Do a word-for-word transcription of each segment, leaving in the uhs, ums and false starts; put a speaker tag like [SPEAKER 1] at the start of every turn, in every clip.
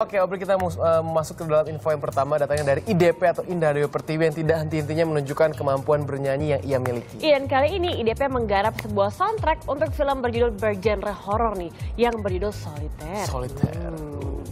[SPEAKER 1] Oke, Obri, kita mau uh, masuk ke dalam info yang pertama, datangnya dari I D P atau Indah Dewi Pertiwi yang tidak henti-hentinya menunjukkan kemampuan bernyanyi yang ia miliki.
[SPEAKER 2] Iya, dan kali ini I D P menggarap sebuah soundtrack untuk film berjudul bergenre horor nih, yang berjudul Solitaire.
[SPEAKER 1] Solitaire.
[SPEAKER 2] Hmm.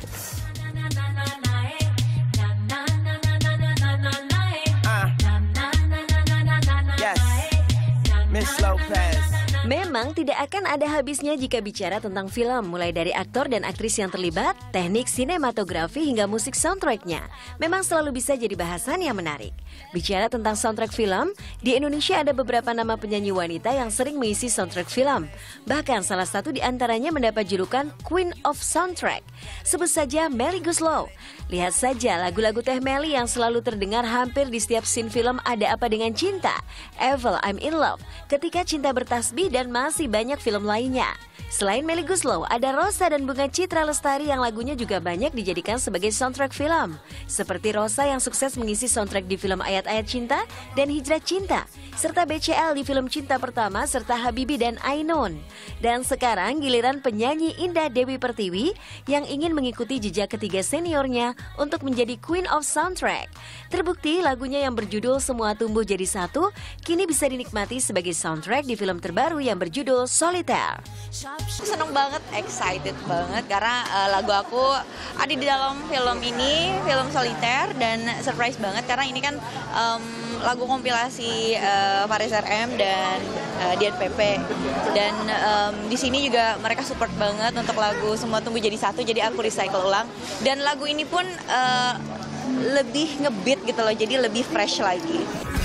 [SPEAKER 3] Memang tidak akan ada habisnya jika bicara tentang film, mulai dari aktor dan aktris yang terlibat, teknik sinematografi hingga musik soundtracknya. Memang selalu bisa jadi bahasan yang menarik. Bicara tentang soundtrack film, di Indonesia ada beberapa nama penyanyi wanita yang sering mengisi soundtrack film. Bahkan salah satu di antaranya mendapat julukan Queen of Soundtrack. Sebut saja Melly Goeslaw. Lihat saja lagu-lagu Teh Melly yang selalu terdengar hampir di setiap scene film Ada Apa Dengan Cinta, Evil, I'm in Love, Ketika Cinta Bertasbih, dan masih banyak film lainnya. Selain Melly Goeslaw, ada Rosa dan Bunga Citra Lestari yang lagunya juga banyak dijadikan sebagai soundtrack film. Seperti Rosa yang sukses mengisi soundtrack di film Ayat-Ayat Cinta dan Hijrah Cinta, serta B C L di film Cinta Pertama, serta Habibie dan Ainun. Dan sekarang giliran penyanyi Indah Dewi Pertiwi yang ingin mengikuti jejak ketiga seniornya untuk menjadi Queen of Soundtrack. Terbukti lagunya yang berjudul Semua Tumbuh Jadi Satu kini bisa dinikmati sebagai soundtrack di film terbaru yang berjudul Solitaire.
[SPEAKER 4] Seneng banget, excited banget karena uh, lagu aku ada di dalam film ini, film Solitaire, dan surprise banget karena ini kan um, lagu kompilasi uh, Faris R M dan uh, Dian P P, dan um, di sini juga mereka support banget untuk lagu Semua Tumbuh Jadi Satu, jadi aku recycle ulang, dan lagu ini pun uh, lebih ngebeat gitu loh, jadi lebih fresh lagi.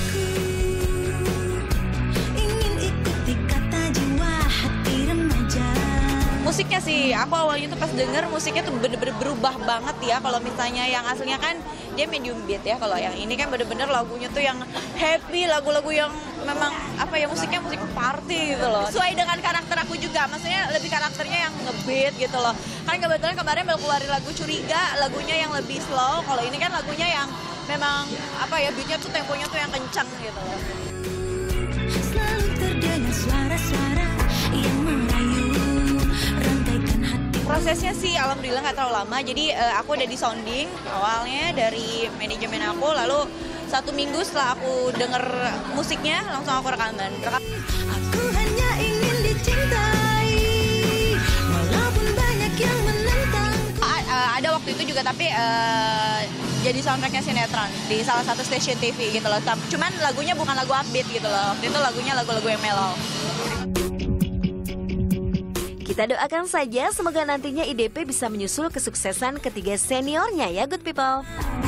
[SPEAKER 4] Musiknya sih, aku awalnya tuh pas denger musiknya tuh bener-bener berubah banget ya. Kalau misalnya yang aslinya kan dia medium beat ya, kalau yang ini kan bener-bener lagunya tuh yang happy, lagu-lagu yang memang apa ya, musiknya musik party gitu loh. Sesuai dengan karakter aku juga, maksudnya lebih karakternya yang ngebeat gitu loh. Kan kebetulan kemarin baru keluarin lagu Curiga, lagunya yang lebih slow. Kalau ini kan lagunya yang memang apa ya, beatnya tuh temponya tuh yang kencang gitu loh.
[SPEAKER 5] Selalu terdengar suara-suara yang merayu.
[SPEAKER 4] Prosesnya sih alhamdulillah nggak terlalu lama, jadi uh, aku udah di sounding awalnya dari manajemen aku, lalu satu minggu setelah aku denger musiknya langsung aku rekaman. Rekam.
[SPEAKER 5] Aku hanya ingin dicintai, walaupun banyak yang menentang.
[SPEAKER 4] Uh, ada waktu itu juga, tapi uh, jadi soundtracknya sinetron di salah satu stasiun T V gitu loh. Cuman lagunya bukan lagu upbeat gitu loh, waktu itu lagunya lagu-lagu yang mellow.
[SPEAKER 3] Kita doakan saja semoga nantinya I D P bisa menyusul kesuksesan ketiga seniornya ya, good people.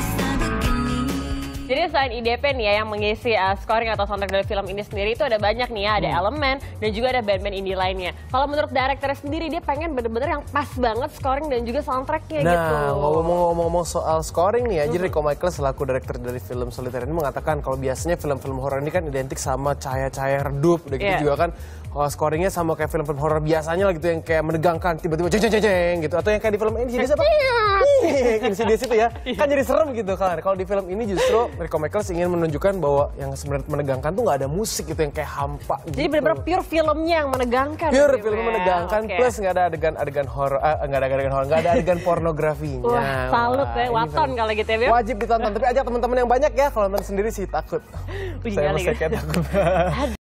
[SPEAKER 2] Jadi selain I D P nih ya yang mengisi uh, scoring atau soundtrack dari film ini sendiri, itu ada banyak nih ya, ada hmm. Elemen dan juga ada band-band indie lainnya. Kalau menurut direkturnya sendiri, dia pengen bener-bener yang pas banget scoring dan juga soundtracknya
[SPEAKER 1] nah,
[SPEAKER 2] gitu.
[SPEAKER 1] Nah, ngomong-ngomong soal scoring nih ya, hmm. jadi Rico Michael selaku direktur dari film Solitaire ini mengatakan kalau biasanya film-film horor ini kan identik sama cahaya-cahaya redup, udah gitu yeah. juga kan oh, scoringnya sama kayak film-film horor biasanya lah gitu, yang kayak menegangkan, tiba-tiba jeng-jeng-jeng gitu, atau yang kayak di film ini jadi apa? Insidious itu ya, kan jadi serem gitu kan. Kalau di film ini justru Rico Michaels ingin menunjukkan bahwa yang sebenarnya menegangkan tuh nggak ada musik gitu yang kayak hampa gitu.
[SPEAKER 2] Jadi benar-benar pure filmnya yang menegangkan.
[SPEAKER 1] Pure
[SPEAKER 2] gitu
[SPEAKER 1] filmnya
[SPEAKER 2] ya.
[SPEAKER 1] menegangkan, okay. Plus nggak ada adegan-adegan horor, eh, nggak ada adegan horor, nggak ada adegan pornografinya.
[SPEAKER 2] Wah, salut ya, waton kalau gitu ya.
[SPEAKER 1] Wajib ditonton, tapi ajak teman-teman yang banyak ya. Kalau nonton sendiri sih takut. Saya masih kayak takut.